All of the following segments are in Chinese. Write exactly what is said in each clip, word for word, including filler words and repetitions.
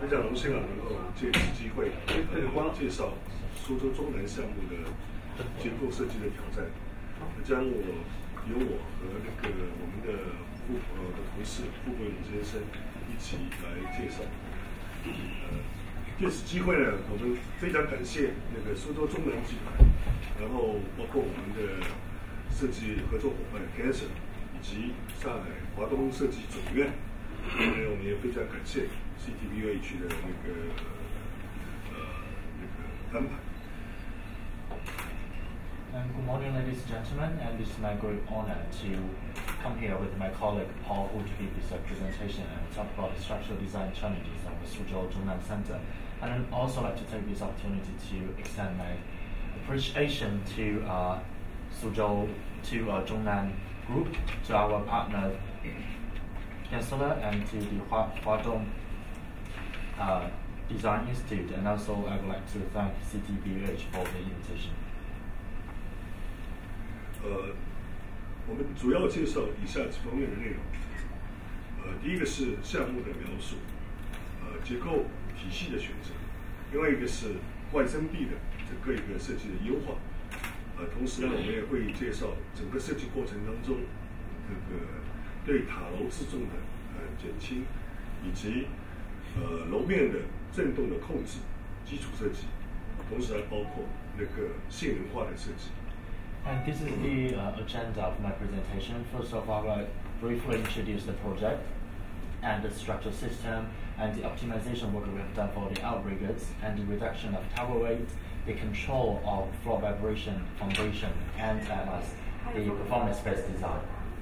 非常荣幸啊，能够借此机会介绍苏州中南项目的结构设计的挑战，将我由我和那个我们的副呃的同事傅国勇先生一起来介绍。呃，借此机会呢，我们非常感谢那个苏州中南集团，然后包括我们的设计合作伙伴 Cancer 以及上海华东设计总院。因为我们也非常感谢 C T B U H 的那个呃那个安排。 And good morning, ladies and gentlemen, and it's my great honor to come here with my colleague Paul Wu to give this uh, presentation and talk about the structural design challenges of the Suzhou Zhongnan Center. And I'd also like to take this opportunity to extend my appreciation to uh, Suzhou, to uh, Zhongnan Group, to our partner Chancellor, and to the Huadong uh, Design Institute, and also I would like to thank C T B U H for the invitation. 呃，我们主要介绍以下几方面的内容。呃，第一个是项目的描述，呃，结构体系的选择，另外一个是外生壁的整个一个设计的优化。呃，同时呢，我们也会介绍整个设计过程当中这个。对塔楼自重的呃减轻，以及呃楼面的震动的控制基础设计，同时还包括那个性能化的设计。 And this is the uh, agenda of my presentation. First of all, I briefly introduce the project and the structural system and the optimization work we have done for the outriggers and the reduction of tower weight, the control of floor vibration, foundation, and at last the performance-based design.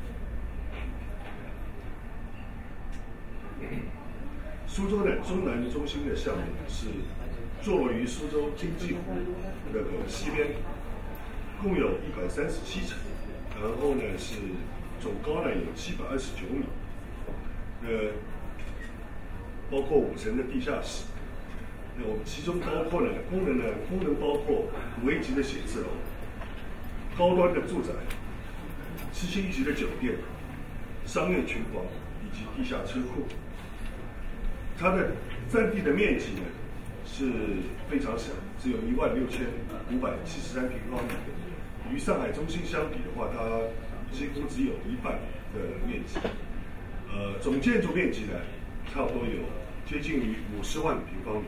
苏州的中南中心的项目是坐落于苏州经济湖那个西边，共有一百三十七层，然后呢是总高呢有七百二十九米，呃，包括五层的地下室。那我们其中包括呢功能呢功能包括五 A 级的写字楼、高端的住宅、七星级的酒店、商业群房以及地下车库。它的占地的面积呢是非常小，只有一万六千五百七十三平方米。与上海中心相比的话，它几乎只有一半的面积。呃，总建筑面积呢，差不多有接近于五十万平方米。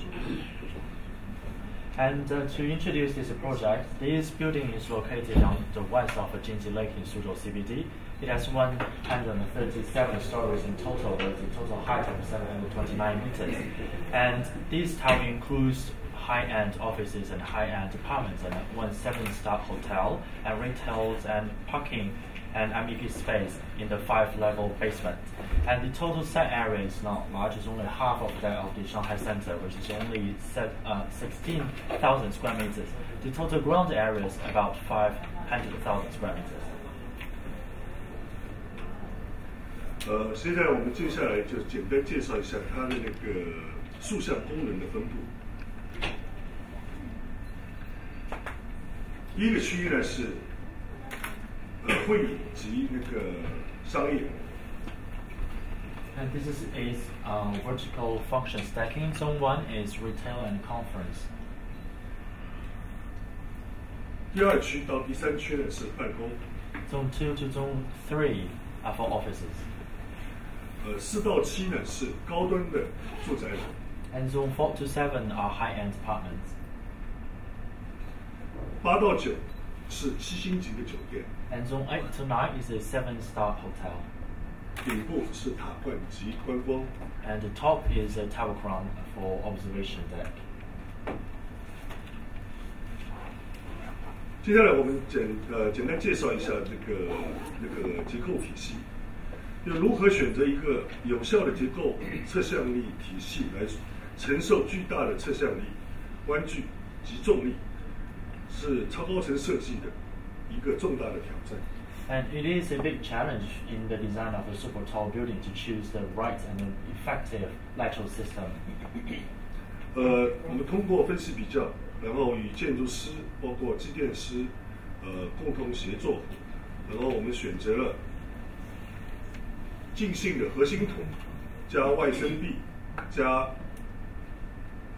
And uh, to introduce this project, this building is located on the west of Jinji Lake in Suzhou C B D. It has one hundred thirty-seven stories in total, with a total height of seven hundred twenty-nine meters. And this tower includes high-end offices and high-end apartments, and one seven-star hotel, and retails and parking and M E P space in the five-level basement. And the total site area is not large; it's only half of that of the Shanghai Center, which is only set, uh, sixteen thousand square meters. The total ground area is about five hundred thousand square meters. 呃，现在我们接下来就简单介绍一下它的那个竖向功能的分布。第一个区域呢是呃会议及那个商业。 And this is, is uh, vertical function stacking. Zone one is retail and conference. 第二区到第三区呢是办公。 Zone two to zone three are for offices. 呃，四到七呢是高端的住宅楼。 And zone four to seven are high-end apartments. 八到九是七星级的酒店。 And zone eight to nine is a seven-star hotel. 顶部是塔冠及观光。 And the top is a tower crown for observation deck. 接下来我们简呃简单介绍一下这个那个结构体系。就如何选择一个有效的结构侧向力体系来承受巨大的侧向力、弯距及重力，是超高层设计的一个重大的挑战。 And it is a big challenge in the design of a super tall building to choose the right and effective lateral system. 呃，我们通过分析比较，然后与建筑师包括机电师呃共同协作，然后我们选择了径性的核心筒加外生壁加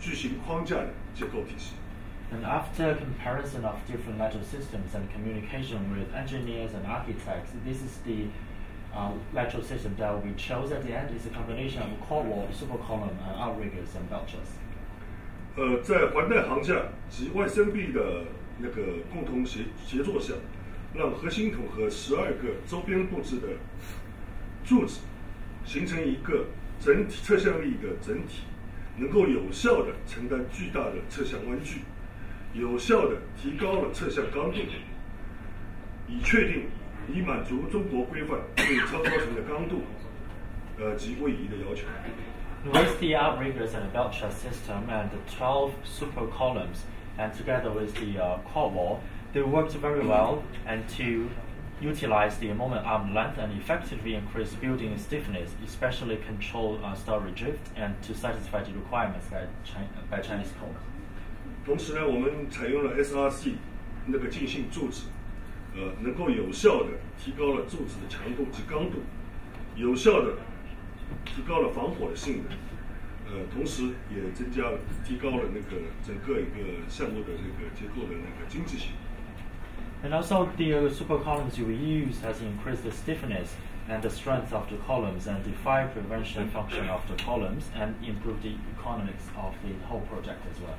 巨型框架的结构体系。 And after comparison of different lateral systems and communication with engineers and architects, this is the uh, lateral system that we chose at the end. It's a combination of core wall, super column, and outriggers and belt truss. 呃，在环带行架及外生臂的那个共同协协作下，让核心筒和十二个周边布置的柱子形成一个整体侧向力的整体，能够有效地承担巨大的侧向弯距，有效地提高了侧向刚度，以确定以满足中国规范对超高层的刚度呃及位移的要求。 With the outriggers and the belt truss system and the twelve super columns, and together with the uh, quad wall, they worked very well and to utilize the moment arm length and effectively increase building stiffness, especially control uh, story drift and to satisfy the requirements by, China, by Chinese code. 同时呢，我们采用了 S R C 那个进性柱子，呃，能够有效的提高了柱子的强度及刚度，有效的提高了防火的性能，呃，同时也增加了提高了那个整个一个项目的那个结构的那个经济性。 And also the uh, super columns we use has increased the stiffness and the strength of the columns and the fire prevention function of the columns and improved the economics of the whole project as well.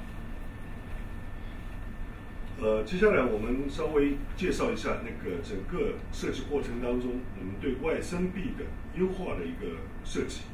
呃，接下来我们稍微介绍一下那个整个设计过程当中，我们对外生臂的优化的一个设计。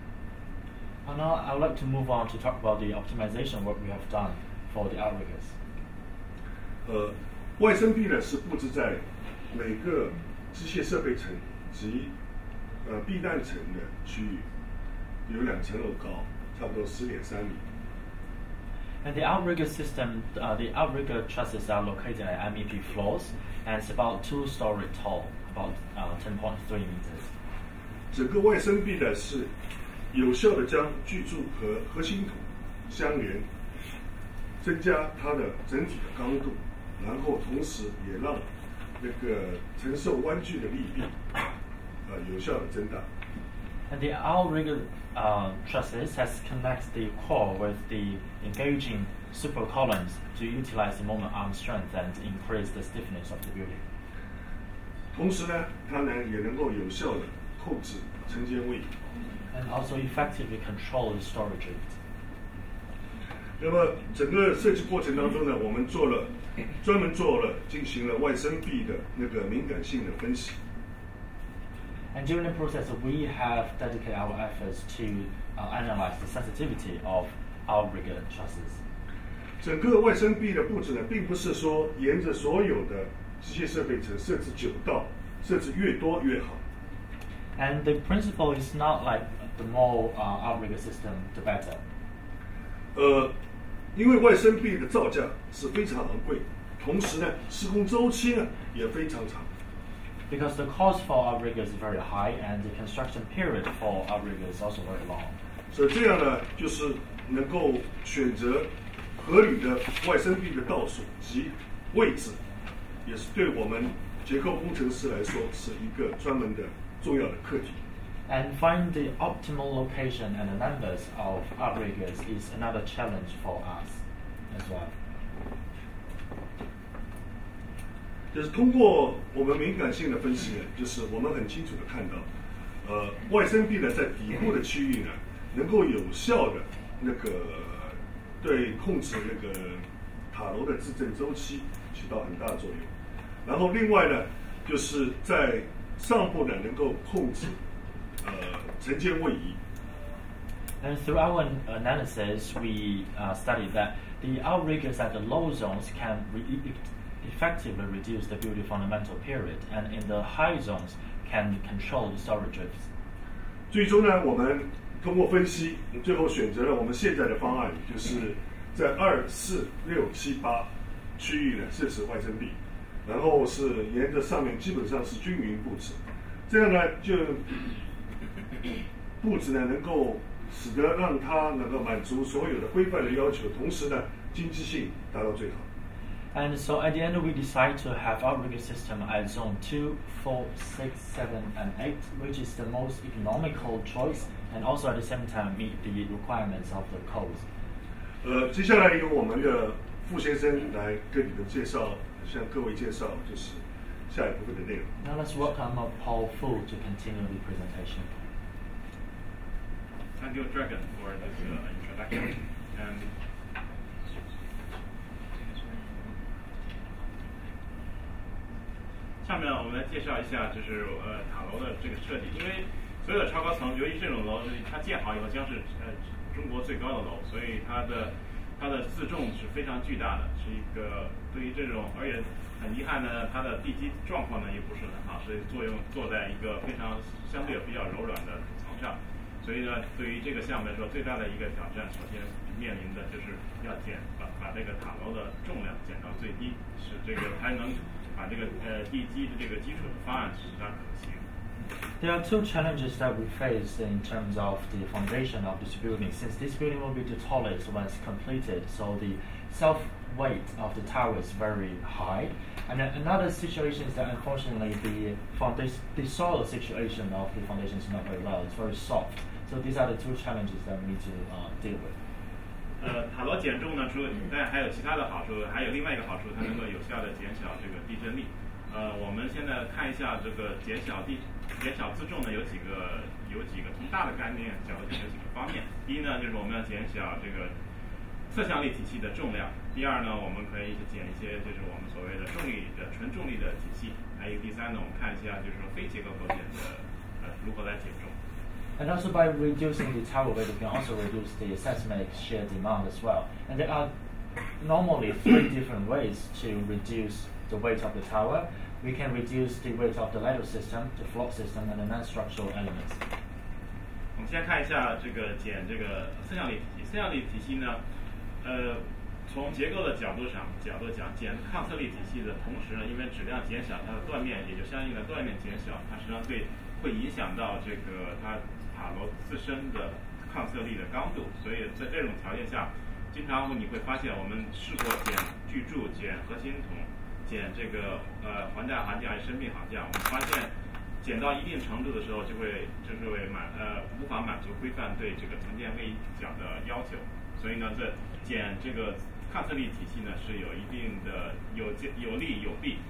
And now I would like to move on to talk about the optimization work we have done for the outriggers. 呃，外生臂呢是布置在每个机械设备层及呃避难层的区域，有两层楼高，差不多十点三米。 And the outrigger system, uh, the outrigger trusses are located at M E P floors, and it's about two story tall, about uh, ten point three meters. 整个外生臂呢是有效的将巨柱和核心筒相连，增加它的整体的刚度，然后同时也让那个承受弯距的力臂，呃，有效的增大。 And the outrigger uh, trusses has connected the core with the engaging super columns to utilize the moment arm strength and increase the stiffness of the building. 同时呢，它呢也能够有效的控制承接位移。 And also effectively control the story drift. 那么整个设计过程当中呢，我们做了专门做了进行了外生臂的那个敏感性的分析。 And during the process, we have dedicated our efforts to uh, analyze the sensitivity of outrigger trusses. 整个外生臂的布置呢，并不是说沿着所有的机械设备层设置九道，设置越多越好。 And the principle is not like the more uh, outrigger system, the better. 呃，因为外生臂的造价是非常昂贵，同时呢，施工周期呢也非常长。 Because the cost for outriggers is very high, and the construction period for outriggers is also very long. 所以这样呢，就是能够选择合理的外生臂的道数及位置，也是对我们结构工程师来说是一个专门的重要的课题。 And find the optimal location and the numbers of outriggers is another challenge for us as well. 就是通过我们敏感性的分析呢，就是我们很清楚的看到，呃，外生臂呢在底部的区域呢，能够有效的那个对控制那个塔楼的自振周期起到很大的作用。然后另外呢，就是在上部呢能够控制呃承接位移。 And through our analysis, we uh, studied that the outriggers at the low zones can re effectively reduce the building fundamental period, and in the high zones can control the story drifts. 最终呢，我们通过分析，最后选择了我们现在的方案，就是在二、四、六、七、八区域呢设置外生臂，然后是沿着上面基本上是均匀布置，这样呢就布置呢能够使得让它能够满足所有的规范的要求，同时呢经济性达到最好。 And so at the end, we decide to have outrigger system at zone two, four, six, seven, and eight, which is the most economical choice, and also at the same time meet the requirements of the codes. 呃，接下来由我们的傅先生来跟你们介绍，向各位介绍就是下一部分的内容。 Now let's welcome Paul Fu to continue the presentation. Thank you, Dragon, for this uh, introduction. And 下面我们来介绍一下，就是呃塔楼的这个设计。因为所有的超高层，由于这种楼它建好以后将是呃中国最高的楼，所以它的它的自重是非常巨大的，是一个对于这种，而且很遗憾呢，它的地基状况呢也不是很好，所以作用坐在一个非常相对比较柔软的土层上。所以呢，对于这个项目来说，最大的一个挑战，首先面临的就是要减把把这个塔楼的重量减到最低，使这个才能把这个呃地基的这个基础的方案使它可行。 There are two challenges that we face in terms of the foundation of this building. Since this building will be the tallest once completed, so the self-weight of the tower is very high. And then another situation is that unfortunately the foundation, the soil situation of the foundation is not very well. It's very soft. So these are the two challenges that we need to uh, deal with. 呃，塔楼减重呢，除了但还有其他的好处，还有另外一个好处，它能够有效的减小这个地震力。呃，我们现在看一下这个减小地、减小自重呢，有几个有几个从大的概念角度讲有几个方面。第一呢，就是我们要减小这个侧向力体系的重量；第二呢，我们可以减一些就是我们所谓的重力的纯重力的体系；还有第三呢，我们看一下就是说非结构构件的呃如何来减重。 And also by reducing the tower weight, we can also reduce the seismic shear demand as well. And there are normally three different ways to reduce the weight of the tower. We can reduce the weight of the ladder system, the floor system, and the non-structural elements. 我们先看一下这个减这个侧向力体系。侧向力体系呢，呃，从结构的角度上角度讲，减抗侧力体系的同时呢，因为质量减小，它的断面也就相应的断面减小，它实际上对会影响到这个它塔楼自身的抗侧力的刚度。所以在这种条件下，经常你会发现我们试过减巨柱、减核心筒、减这个呃环架行架、深并行架，我们发现减到一定程度的时候，就会就是会满呃无法满足规范对这个承建位角的要求。所以呢，这减这个抗侧力体系呢是有一定的有有利有弊。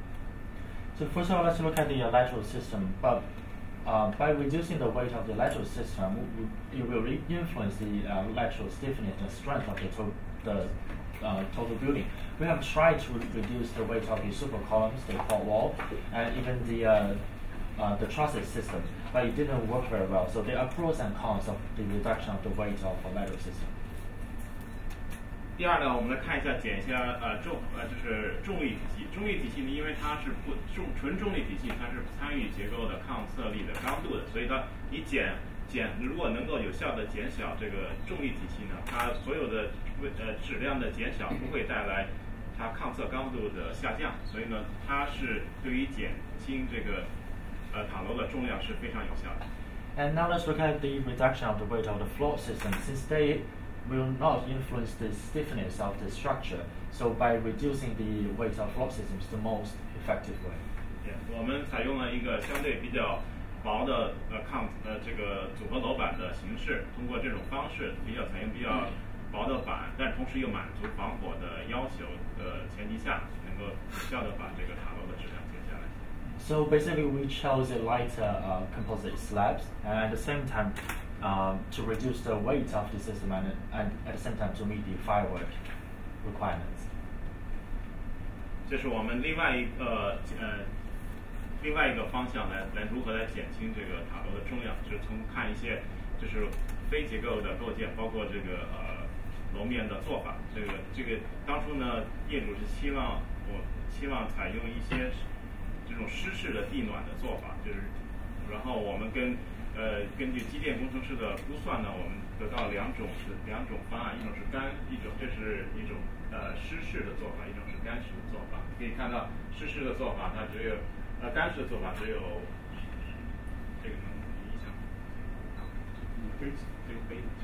So first of all, let's look at the lateral system. But uh, by reducing the weight of the lateral system, it will influence the uh, lateral stiffness and strength of the, to the uh, total building. We have tried to reduce the weight of the super columns, the core wall, and even the uh, uh, the trusses system, but it didn't work very well. So there are pros and cons of the reduction of the weight of a lateral system. 第二呢，我们来看一下减一下呃重呃就是重力体系。重力体系呢，因为它是不重纯重力体系，它是不参与结构的抗侧力的刚度的，所以它你减减如果能够有效的减小这个重力体系呢，它所有的呃质量的减小不会带来它抗侧刚度的下降，所以呢，它是对于减轻这个呃塔楼的重量是非常有效的。 And now let's look at the reduction of the weight of the floor system. Since they will not influence the stiffness of the structure, so by reducing the weight of floor systems is the most effective way. Yeah, 我们采用了一个相对比较薄的呃抗呃这个组合楼板的形式，通过这种方式比较采用比较薄的板，但同时又满足防火的要求的前提下，能够有效的把这个塔楼的质量减下来。 So basically, we chose a lighter uh, composite slabs, and at the same time, um, to reduce the weight of the system, and, and at the same time to meet the firework requirements. 这是我们另外一个呃另外一个方向来来如何来减轻这个塔楼的重量，就是从看一些就是非结构的构件，包括这个呃楼面的做法。这个这个当初呢，业主是希望我希望采用一些这种湿式的地暖的做法，就是然后我们跟呃根据机电工程师的估算呢，我们得到两种两种方案，一种是干，一种这是一种呃湿式的做法，一种是干式的做法。可以看到湿式的做法它只有呃干式的做法只有这个能影响，这个杯子。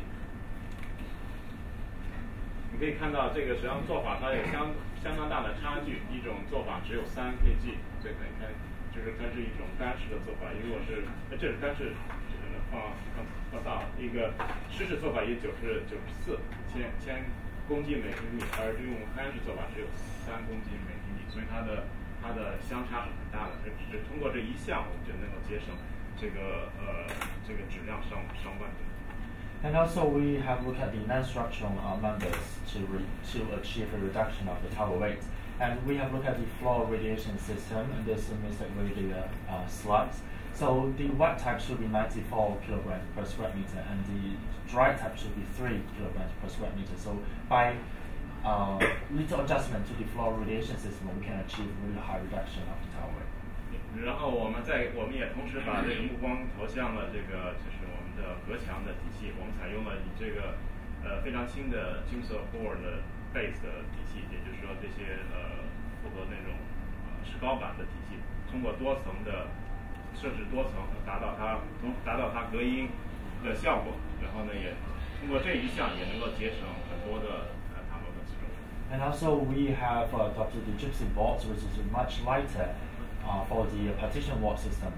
你可以看到这个实际上做法它有相相当大的差距，一种做法只有三 K G， 所以可以看就是它是一种干式的做法，如果是呃这是干式啊，不到一个湿式做法也九十九十四千千公斤每平米，而用干式做法只有三公斤每平米，所以它的它的相差是很大的。只只通过这一项，我们就能够节省这个呃这个质量上上万吨。 And also we have looked at the non-structural uh, members to re to achieve a reduction of the tower weight. And we have looked at the floor radiation system, and this is basically the uh, uh, slugs. So the wet type should be ninety-four kilograms per square meter, and the dry type should be three kilograms per square meter. So by uh, little adjustment to the floor radiation system, we can achieve really high reduction of the tower weight. 然后我们在我们也同时把这个目光投向了这个就是我们的隔墙的体系，我们采用了以这个呃非常轻的金属 board 的 base 的体系，也就是说这些呃符合那种呃石膏板的体系，通过多层的设置多层，达到它从达到它隔音的效果，然后呢也通过这一项也能够节省很多的呃塔楼的自重。 And also we have uh, adopted the gypsum boards, which is much lighter uh, for the partition wall system.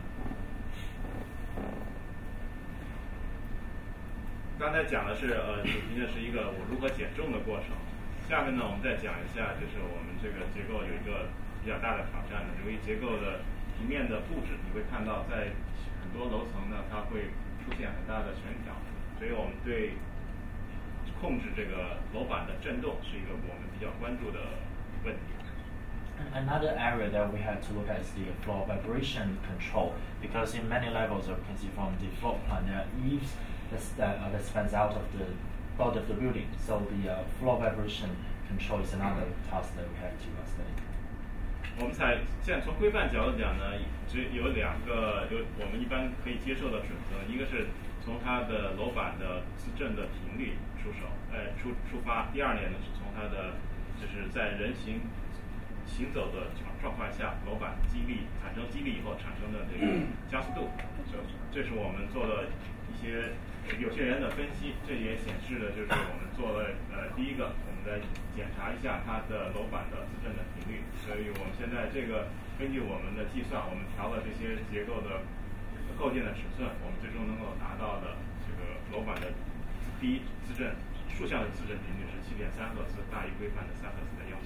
刚才讲的是呃，主题呢是一个我如何减重的过程。下面呢，我们再讲一下，就是我们这个结构有一个比较大的挑战呢。由于结构的平面的布置，你会看到在很多楼层呢，它会出现很大的悬挑，所以我们对控制这个楼板的震动是一个我们比较关注的问题。 Another area that we had to look at is the floor vibration control, because in many levels, you can see from the floor plan, there are eaves that, uh, that spans out of the board of the building. So the uh, floor vibration control is another task that we have to uh, study. 我们采现在从规范角度讲呢，只有两个有我们一般可以接受的准则，一个是从它的楼板的自振的频率出手，呃出出发；第二点呢是从它的就是在人行行走的状况下，楼板激励产生激励以后产生的这个加速度，这这是我们做了一些有些人的分析，这也显示了就是我们做了呃第一个，我们在检查一下它的楼板的自振的频率，所以我们现在这个根据我们的计算，我们调了这些结构的构件的尺寸，我们最终能够达到的这个楼板的第一自振竖向的自振频率是七点三赫兹，大于规范的三赫兹的要求。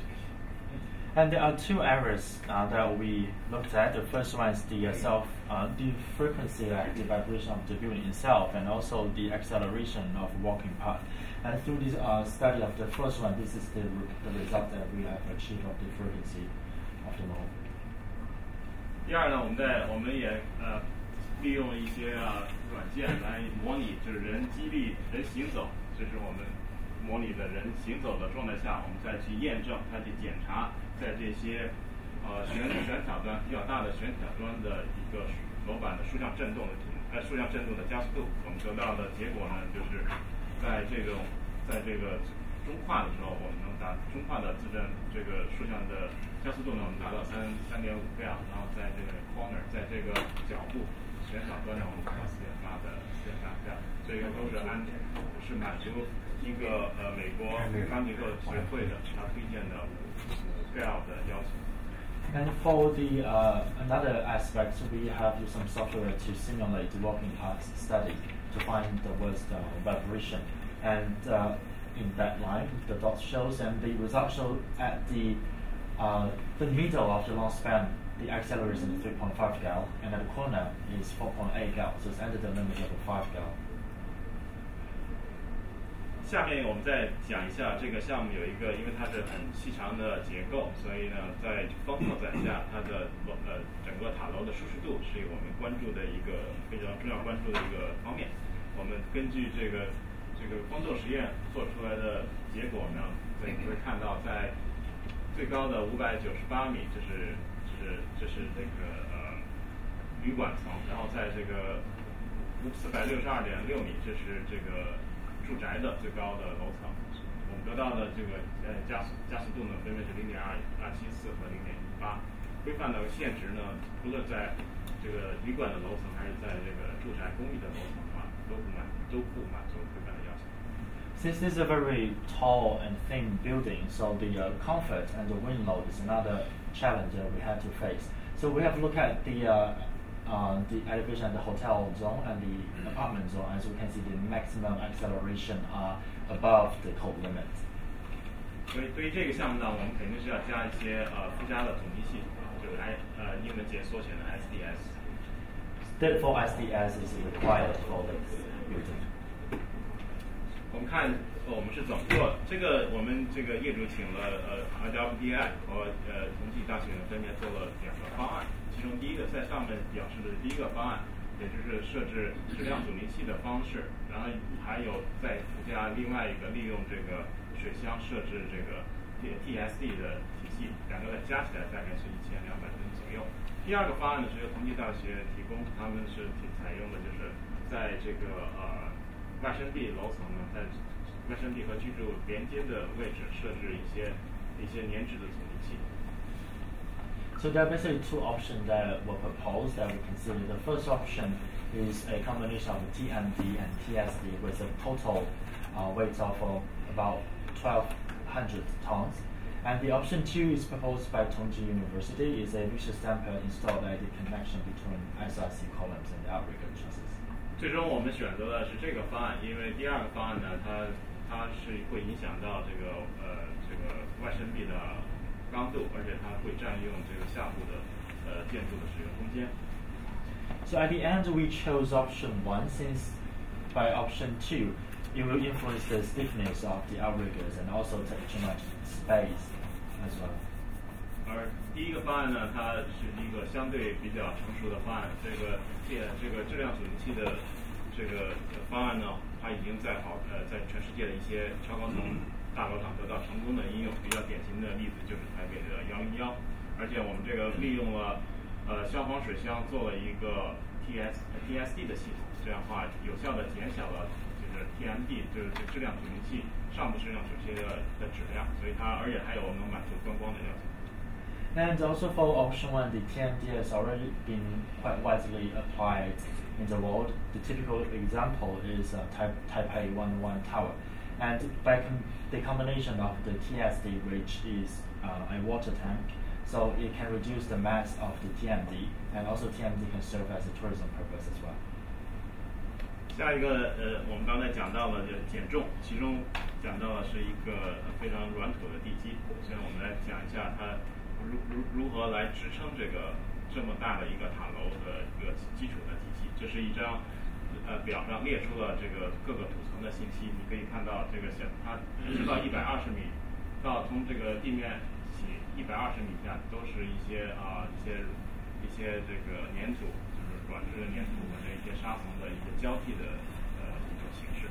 And there are two areas uh, that we looked at. The first one is the uh, self, uh, the frequency, uh, the vibration of the building itself, and also the acceleration of walking path. And through this uh, study of the first one, this is the, the result that we have achieved of the frequency of the mode. 第二呢，我们在我们也呃利用一些啊软件来模拟，就是人激励人行走，这是我们模拟的人行走的状态下，我们再去验证，再去检查。在这些呃悬悬挑端比较大的悬挑端的一个楼板的竖向振动的频呃竖向振动的加速度，我们得到的结果呢，就是在这种在这个中跨的时候，我们能达中跨的自振这个竖向的加速度呢，我们达到三三点五倍啊，然后在这个 corner 在这个脚部悬挑端呢，我们达到四点八的四点八倍，这个都是按是满足一个呃美国钢结构协会的它推荐的。 And for the uh, another aspect, we have used some software to simulate the walking path study to find the worst uh, vibration. And uh, in that line, the dot shows, and the result shows at the uh, the middle of the long span, the acceleration is three point five gal, and at the corner is four point eight gal. So it's under the limit of five gal. 下面我们再讲一下这个项目有一个，因为它是很细长的结构，所以呢，在风拓展下，它的呃整个塔楼的舒适度是我们关注的一个非常重要关注的一个方面。我们根据这个这个工作实验做出来的结果呢，所以你会看到在最高的五百九十八米，这是这是这是这个呃旅馆层，然后在这个四百六十二点六米，这是这个。住宅的最高的楼层，我们得到的这个呃加速加速度呢，分别是零点二二七四和零点一八。规范的限值呢，除了在这个旅馆的楼层，还是在这个住宅公寓的楼层的话，都不满都不满足规范的要求。 Since this is a very tall and thin building, so the uh, comfort and the wind load is another challenge that we had to face. So we have looked at the uh, uh, the elevation at the hotel zone and the apartment zone. As we can see, the maximum acceleration are above the code limit. 所以对于这个项目呢，我们肯定是要加一些呃附加的统计系统，就是 I 呃英文节缩写的 S D S。 Therefore, S D S is required for this building. 我们看呃我们是怎么做这个，我们这个业主请了呃 R W D I 和呃同济大学分别做了两个方案，其中第一个在上面表示的第一个方案，也就是设置质量阻尼器的方式，然后还有再附加另外一个利用这个水箱设置这个 T S D 的体系，两个加起来大概是一千两百吨左右。第二个方案呢是由同济大学提供，他们是采用的就是在这个呃外生地楼层呢，在外生地和居住连接的位置设置一些一些粘质的阻尼器。 So there are basically two options that were proposed that we consider. The first option is a combination of T M D and T S D with a total uh, weight of uh, about twelve hundred tons. And the option two is proposed by Tongji University is a visual stamper installed at the connection between S R C columns and the outrigger trusses. 最终我们选择的是这个方案，因为第二个方案呢，它它是会影响到这个呃这个外生壁的刚度，而且它会占用这个下部的呃建筑的使用空间。 So at the end, we chose option one since by option two, it will influence the stiffness of the outriggers and also take too much space as well. 而第一个方案呢，它是一个相对比较成熟的方案。这个这个质量阻尼器的这个方案呢，它已经在好呃在全世界的一些超高层大楼上得到成功的应用。比较典型的例子就是台北的幺零幺，而且我们这个利用了呃消防水箱做了一个 T S T S D 的系统，这样的话有效的减小了就是 T M D 就是质量阻尼器上部质量阻尼器的的质量，所以它而且还有能满足观光的要求。 And also for option one, the T M D has already been quite widely applied in the world. The typical example is uh, Taipei one oh one Tower. And by com the combination of the T S D, which is uh, a water tank, so it can reduce the mass of the T M D, and also T M D can serve as a tourism purpose as well. 下一个呃，我们刚才讲到了就减重，其中讲到的是一个非常软土的地基。现在我们来讲一下它如如如何来支撑这个这么大的一个塔楼的一个基础的体系。这是一张呃表上列出了这个各个土层的信息，你可以看到这个像它直到一百二十米，到从这个地面起一百二十米下都是一些啊、呃、一些一些这个粘土。软质的粘土或者一些沙层的一个交替的呃一种形式。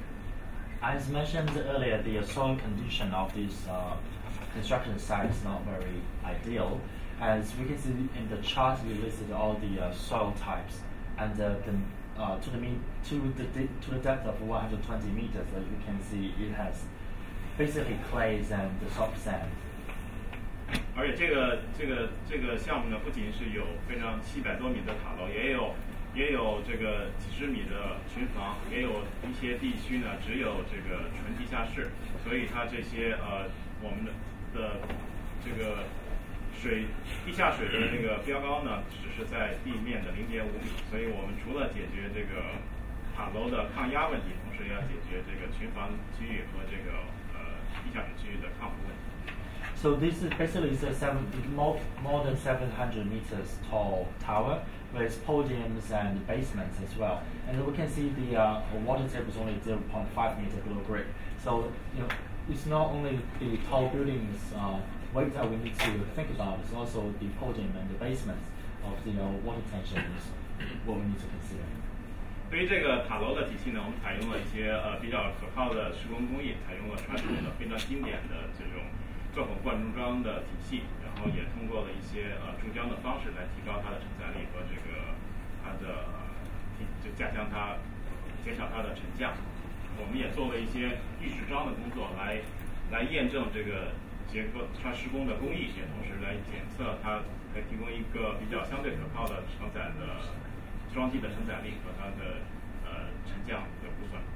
As mentioned earlier, the soil condition of this uh, construction site is not very ideal. As we can see in the chart, we listed all the uh, soil types, and uh, the, uh, to the to the to the depth of one hundred twenty meters, as you can see, it has basically clays and the soft sand. 而且这个这个这个项目呢，不仅是有非常七百多米的塔楼，也有也有这个几十米的群房，也有一些地区呢只有这个纯地下室，所以它这些呃我们的的这个水地下水的这个标高呢，只是在地面的零点五米，所以我们除了解决这个塔楼的抗压问题，同时要解决这个群房区域和这个呃地下水区域的抗浮问题。 So this is basically a seven, more, more than seven hundred meters tall tower with podiums and basements as well. And we can see the uh, water table is only zero point five meter below grade. So you know, it's not only the tall buildings uh, weight that we need to think about, it's also the podium and the basements of the uh, water tension is what we need to consider. 对于这个塔楼的体系呢，我们采用了一些呃比较可靠的施工工艺，采用了传统的非常经典的这种钻孔灌注桩的体系，然后也通过了一些呃注浆的方式来提高它的承载力和这个它的呃就加强它减少它的沉降。我们也做了一些预试装的工作，来来验证这个结构它施工的工艺，也同时来检测它可以提供一个比较相对可靠的承载的桩基的承载力和它的呃沉降的部分。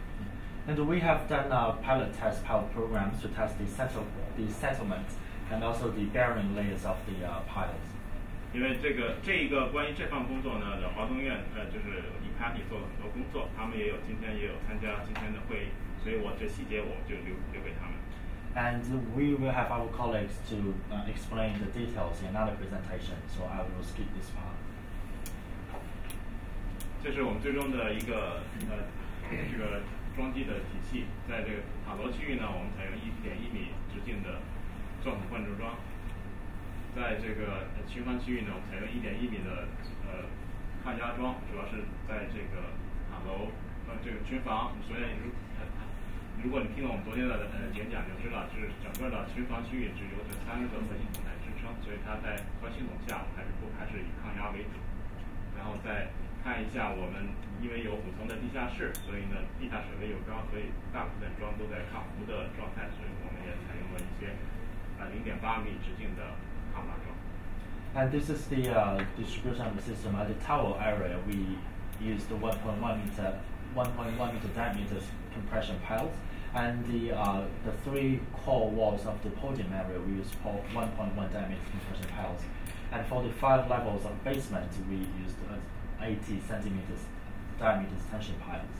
And we have done uh, pilot test pilot programs to test the, settle, the settlement and also the bearing layers of the uh, piles. 因为这个这一个关于这项工作呢，的华东院呃就是以 P A T 做了很多工作，他们也有今天也有参加今天的会议，所以我这细节我就留留给他们。 And we will have our colleagues to uh, explain the details in another presentation, so I will skip this part. 这是我们最终的一个呃这个装机的体系，在这个塔楼区域呢，我们采用一点一米直径的钻孔灌注桩。在这个群房区域呢，我们采用一点一米的呃抗压桩，主要是在这个塔楼呃这个群房。昨天如如果你听了我们昨天的呃演讲，就知道，就是整个的群房区域只有这三个核心筒来支撑，所以它在核心筒下还是不还是以抗压为主。然后再看一下我们因为有五层的地下室，所以呢地下水位又高，所以大部分桩都在抗浮的状态，所以我们也采用了一些呃零点八米直径的。 And this is the uh, distribution of the system. At the tower area, we use the one point one meter, one point one meter diameter compression piles, and the uh, the three core walls of the podium area we use for one point one diameter compression piles, and for the five levels of basement we used uh, eighty centimeters diameter tension piles.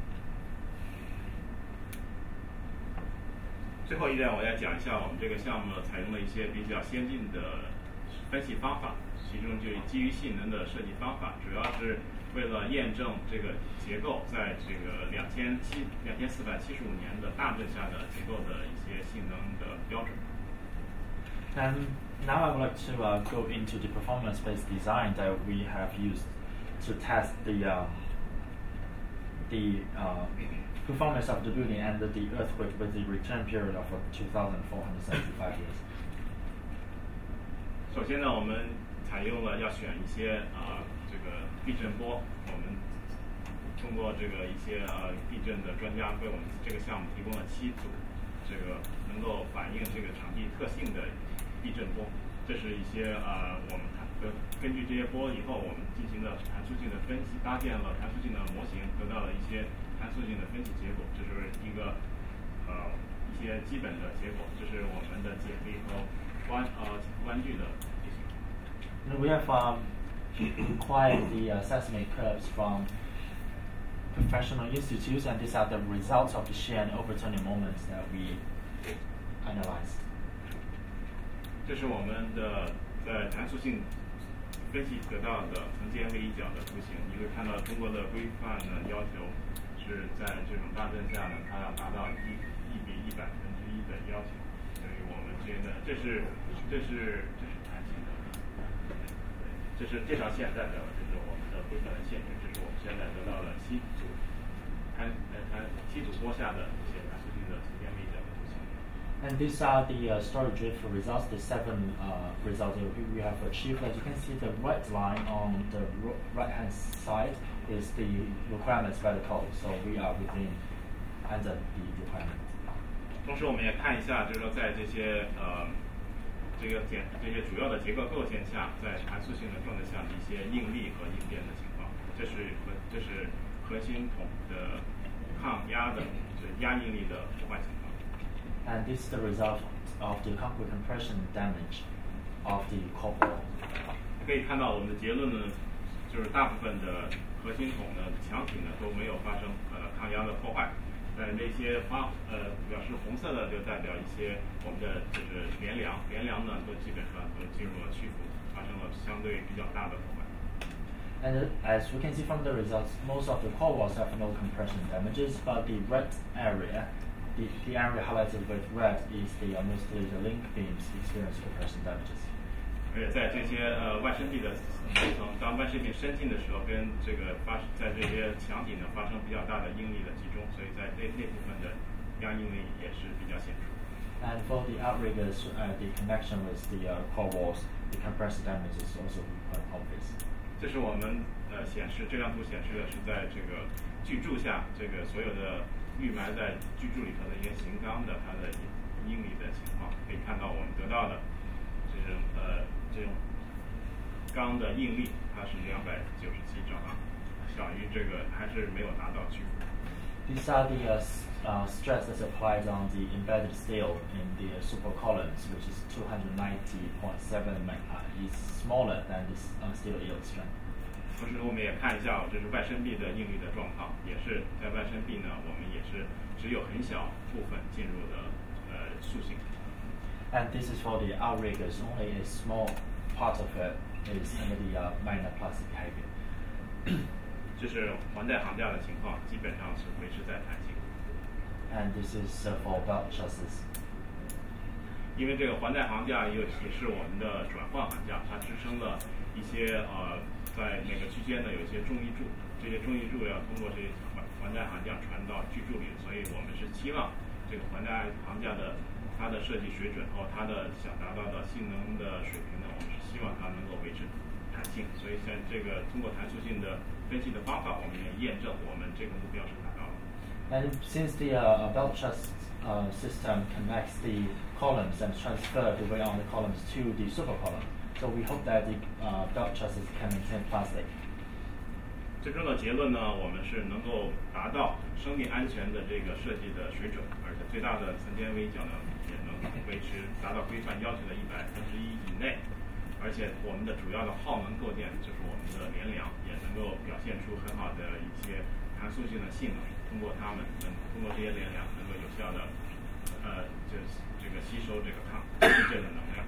最后一点，我要讲一下我们这个项目采用了一些比较先进的分析方法，其中就基于性能的设计方法，主要是为了验证这个结构在这个两千七两千四百七十五年的大震下的结构的一些性能的标准。 And now I would like to uh, go into the performance-based design that we have used to test the uh, the uh, performance of the building and the earthquake with the return period of two thousand four hundred seventy-five years. 首先呢，我们采用了要选一些啊、呃、这个地震波，我们通过这个一些呃地震的专家为我们这个项目提供了七组这个能够反映这个场地特性的地震波。这是一些呃我们根根据这些波以后，我们进行了函数性的分析，搭建了函数性的模型，得到了一些函数性的分析结果。这是一个呃一些基本的结果，这是我们的解力和弯呃弯距的地形。 We have um, acquired the uh, seismic curves from professional institutes, and these are the results of the shear and overturning moments that we analyzed. 这是我们的在函数性分析得到的层间位一角的图形。你会看到中国的规范呢要求是在这种大震下呢，它要达到一一比一百分之一的要求。所以我们觉得这是这是这是弹性的，这是这条线代表了这是我们的规范的限制，这是我们现在得到了七组弹呃弹七组波下的一些函数性的层间位一角的图形。 And these are the uh, story drift results, the seven uh, results that we have achieved. As you can see, the red line on the right-hand side is the requirements by the code, so we are within under the requirement. 同时，我们也看一下，就是说在这些呃这个简这些主要的结构构件下，在函数性的状态下的一些应力和应变的情况。这是核这是核心筒的抗压的这压应力的破坏情况。 And this is the result of the concrete compression damage of the core wall. 可以看到我们的结论呢，就是大部分的核心筒的墙体呢都没有发生呃抗压的破坏。呃，那些发呃表示红色的就代表一些我们的就是连梁，连梁呢都基本上都进入了屈服，发生了相对比较大的破坏。 And as we can see from the results, most of the core walls have no compression damages, but the red area, the, the area highlighted with red is the uh, mostly the link beams experience compression damages. 而且在这些呃外生壁的层，当外生壁伸进的时候，跟这个发在这些墙体呢发生比较大的应力的集中，所以在这那部分的压应力也是比较显著。 And for the outriggers, uh, the connection with the uh, core walls, the compression damage is also quite obvious. 这是我们呃显示这张图显示的是在这个巨柱下，这个所有的预埋在巨柱里头的一些型钢的它的应力的情况，可以看到我们得到的这种呃。这种钢的应力，它是两百九十七兆啊，小于这个还是没有达到屈服。 These are the uh, uh, stress that's applied on the embedded steel in the uh, super columns, which is two hundred ninety point seven uh, is smaller than this uh, steel yield strength. 同时，我们也看一下，这是外伸臂的应力的状况，也是在外伸臂呢，我们也是只有很小部分进入的呃塑性。 And this is for the outriggers. Only a small part of it is under the uh, minor plastic behavior. 这是环带行架的情况，基本上是维持在弹性。 And this is uh, for belt chassis. 因为这个环带行架又也是我们的转换行架，它支撑了一些呃，在每个区间呢有一些中移柱，这些中移柱要通过这些环环带行架传到巨柱里，所以我们是期望这个环带行架的它的设计水准和它的想达到的性能的水平呢，我们是希望它能够维持弹性。所以像这个通过弹塑性的分析的方法，我们也验证我们这个目标是达到了。 And since the uh, belt chassis uh, system connects the columns and transfer the weight on the columns to the super column, so we hope that the uh, belt chassis can maintain plastic. 最终的结论呢，我们是能够达到生命安全的这个设计的水准，而且最大的三纤维角呢也能维持达到规范要求的一百分之一以内，而且我们的主要的耗能构件就是我们的连梁，也能够表现出很好的一些弹塑性的性能。通过它们，能通过这些连梁能够有效的呃，就是这个吸收这个抗地震的能量。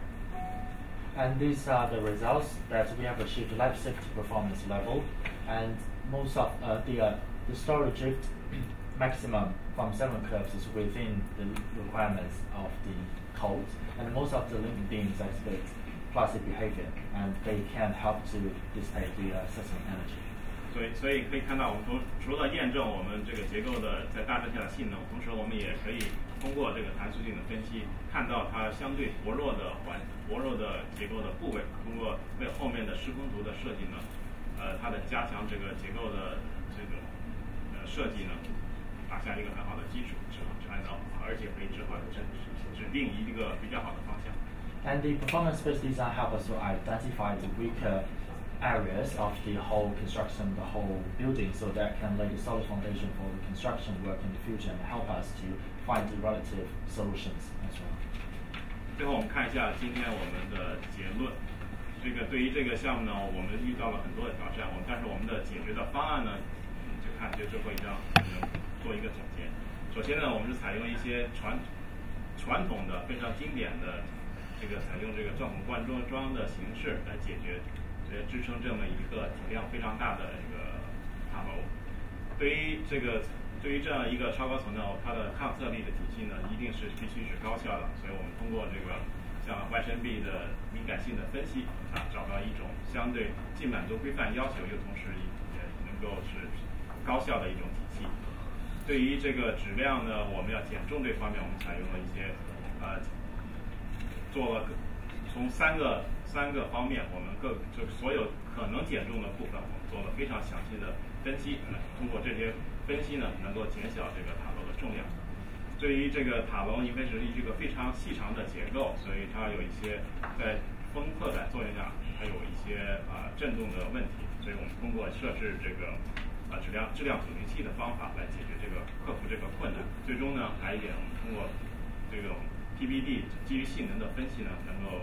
And these are the results that we have achieved life safety performance level, and most of uh, the uh, the storage drift maximum from seven curves is within the requirements of the code, and most of the link beams exhibit plastic behavior, and they can help to dissipate the uh, system energy. 所以，所以可以看到，我们除除了验证我们这个结构的在大致下的性能，同时我们也可以通过这个弹塑性的分析，看到它相对薄弱的环薄弱的结构的部位，通过为后面的施工图的设计呢，呃，它的加强这个结构的这种呃设计呢，打下一个很好的基础，指指按照，而且可以指好的指指定一个比较好的方向。 And the performance-based design helps us to identify the weaker areas of the whole construction, the whole building, so that can lay the solid foundation for the construction work in the future and help us to find the relative solutions as well. 最后我们看一下今天我们的结论。这个对于这个项目呢，我们遇到了很多的挑战，我们但是我们的解决的方案呢，就看就最后一张，我们做一个总结。首先呢，我们是采用一些传传统的非常经典的这个采用这个钻孔灌装装的形式来解决。来支撑这么一个体量非常大的这个塔楼，对于这个对于这样一个超高层呢，它的抗侧力的体系呢，一定是必须是高效的。所以我们通过这个像外伸臂的敏感性的分析啊，找到一种相对既满足规范要求，又同时也能够是高效的一种体系。对于这个质量呢，我们要减重这方面，我们采用了一些呃做了从三个。三个方面，我们各就所有可能减重的部分，我们做了非常详细的分析。通过这些分析呢，能够减小这个塔楼的重量。对于这个塔楼，因为是一个非常细长的结构，所以它有一些在风荷载作用下，它有一些啊、呃、震动的问题。所以我们通过设置这个啊、呃、质量质量阻尼器的方法来解决这个克服这个困难。最终呢，还一点，我们通过这种 P B D 基于性能的分析呢，能够。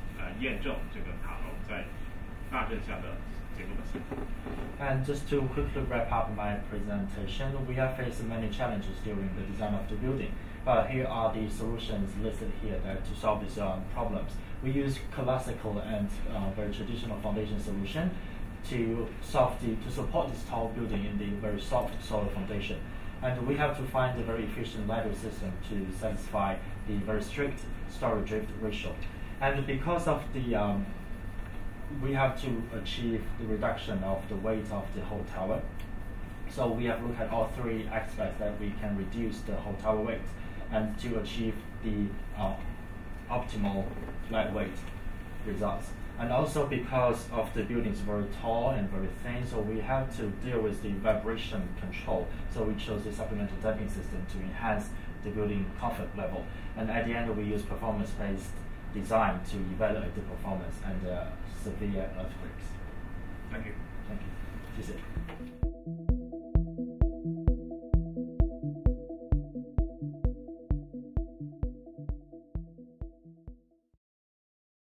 And just to quickly wrap up my presentation, we have faced many challenges during the design of the building, but here are the solutions listed here that to solve these um, problems. We use classical and uh, very traditional foundation solution to solve the to support this tall building in the very soft solid foundation. And we have to find a very efficient ladder system to satisfy the very strict storage drift ratio. And because of the, um, we have to achieve the reduction of the weight of the whole tower. So we have looked at all three aspects that we can reduce the whole tower weight and to achieve the uh, optimal lightweight results. And also because of the building is very tall and very thin, so we have to deal with the vibration control. So we chose the supplemental damping system to enhance the building comfort level. And at the end, we use performance-based design to evaluate the performance and uh, severe earthquakes. Thank you. Thank you. 谢谢。